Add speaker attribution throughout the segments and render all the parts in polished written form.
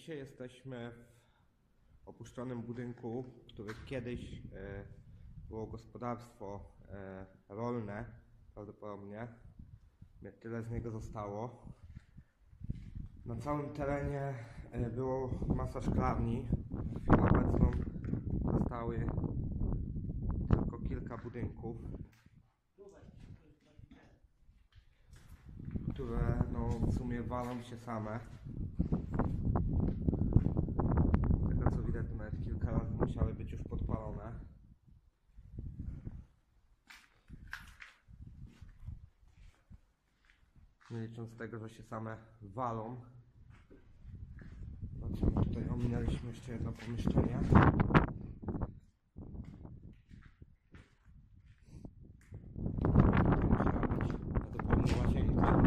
Speaker 1: Dzisiaj jesteśmy w opuszczonym budynku, który kiedyś było gospodarstwo rolne, prawdopodobnie. Tyle z niego zostało. Na całym terenie było masa szklarni. W chwilę obecną zostały tylko kilka budynków, które w sumie walą się same. Z tego co widać, nawet kilka razy musiały być już podpalone. Nie licząc tego, że się same walą. Zobaczymy, tutaj ominęliśmy jeszcze jedno pomieszczenie. Musiała być łazienka.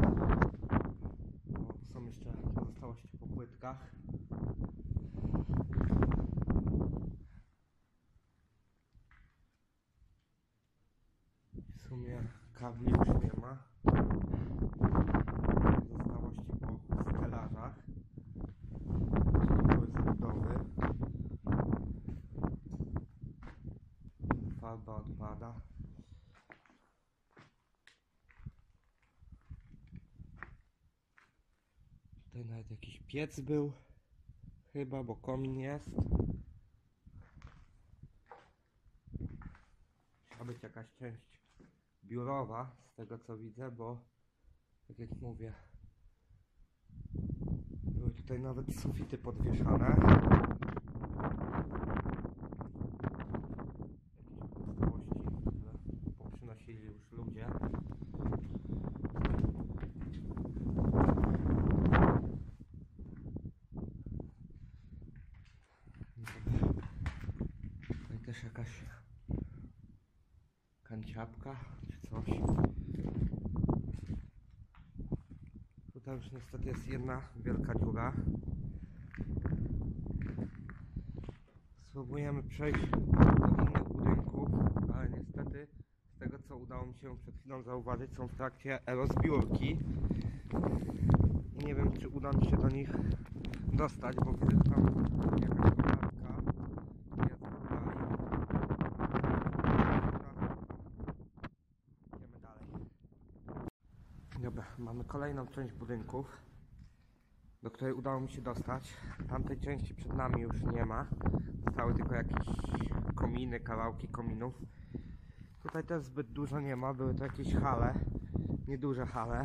Speaker 1: Są jeszcze pozostałości po płytkach. W sumie kabli już nie ma. Pozostałości po stelażach. Były zabudowy. Farba odpada. Tutaj nawet jakiś piec był. Chyba, bo komin jest. Musiała być jakaś część biurowa, z tego co widzę, bo tak jak mówię, były tutaj nawet sufity podwieszane. Jakieś pozostałości, które poprzynosili już ludzie. Tutaj też jakaś kanciapka czy coś. Tutaj już niestety jest jedna wielka dziura. Spróbujemy przejść do innych budynków, ale niestety z tego co udało mi się przed chwilą zauważyć, są w trakcie rozbiórki. I nie wiem, czy uda mi się do nich dostać, bo widzę, że tam jakaś koparka jest tutaj. Idziemy dalej. Dobra, mamy kolejną część budynków, do której udało mi się dostać. Tamtej części przed nami już nie ma. Zostały tylko jakieś kominy, kawałki kominów. Tutaj też zbyt dużo nie ma. Były to jakieś hale, nieduże hale.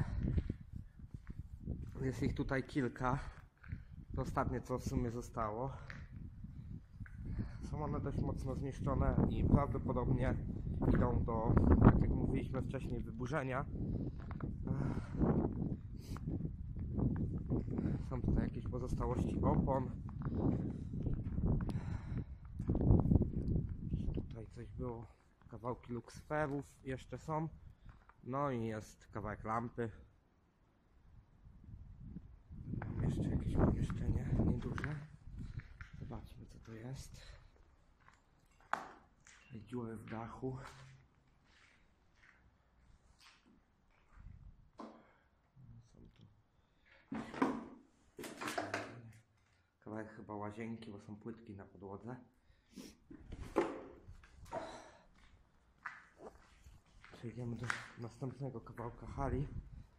Speaker 1: Jest ich tutaj kilka. To ostatnie co w sumie zostało. Są one dość mocno zniszczone i prawdopodobnie idą do, tak jak mówiliśmy wcześniej, wyburzenia. Są tutaj jakieś pozostałości opon. Tutaj coś było. Kawałki luksferów jeszcze są. No i jest kawałek lampy. Mam jeszcze jakieś pomieszczenie nieduże. Zobaczmy co to jest. Dziury w dachu. Są tu kawałek chyba łazienki, bo są płytki na podłodze. Przejdziemy do następnego kawałka hali.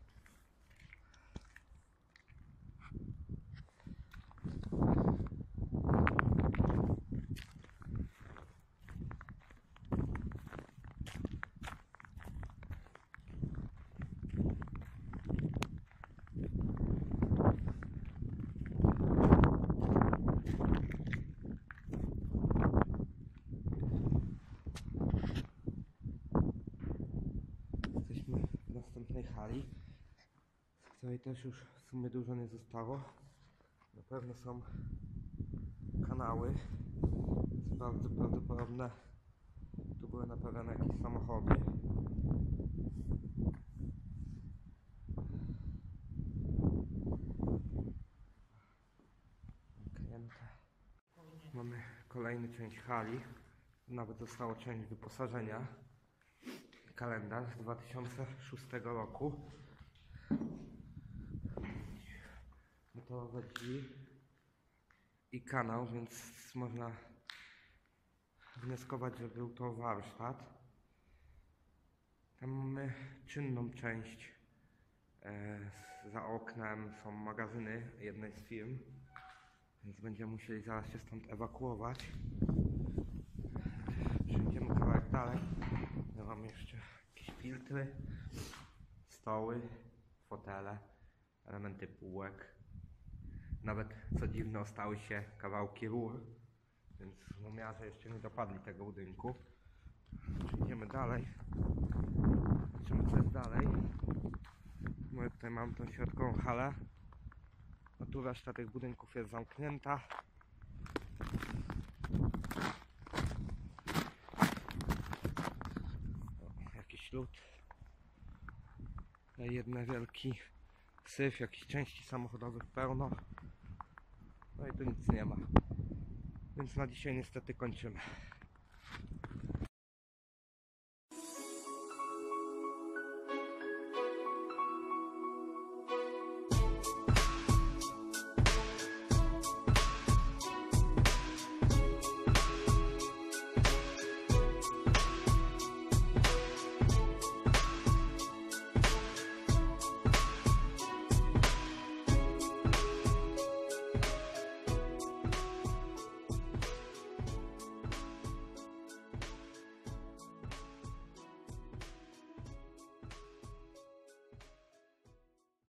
Speaker 1: Jesteśmy w następnej hali, z której też już w sumie dużo nie zostało. Na pewno są kanały. Jest bardzo prawdopodobne, tu były naprawiane jakieś samochody. Mamy kolejną część hali. Nawet została część wyposażenia. Kalendarz z 2006 roku. Metalowe drzwi. i kanał, więc można wnioskować, że był to warsztat. Tam mamy czynną część. Za oknem są magazyny jednej z firm, więc będziemy musieli zaraz się stąd ewakuować. Przejdziemy kawałek dalej. Ja mam jeszcze jakieś filtry, stoły, fotele, elementy półek. Nawet, co dziwne, ostały się kawałki rur, więc rumiarze jeszcze nie dopadli tego budynku. Przejdziemy dalej. Zobaczymy, co jest dalej. No, tutaj mam tą środkową halę. No tu reszta tych budynków jest zamknięta. O, jakiś lód. Tutaj jeden wielki syf, jakichś części samochodowych pełno. No i tu nic nie ma. Więc na dzisiaj niestety kończymy.